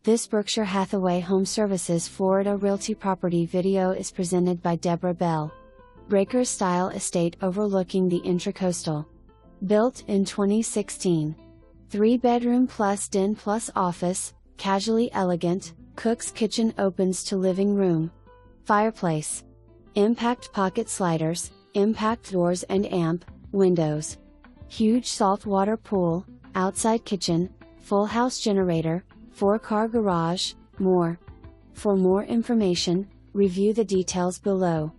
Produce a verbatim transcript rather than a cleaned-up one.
This Berkshire Hathaway Home Services Florida Realty property video is presented by Deborah Bell. Breakers style estate overlooking the Intracoastal. Built in twenty sixteen. Three bedroom plus den plus office, casually elegant, cook's kitchen opens to living room. Fireplace. Impact pocket sliders, impact doors and amp, windows. Huge saltwater pool, outside kitchen, full house generator, four car garage, more. For more information, review the details below.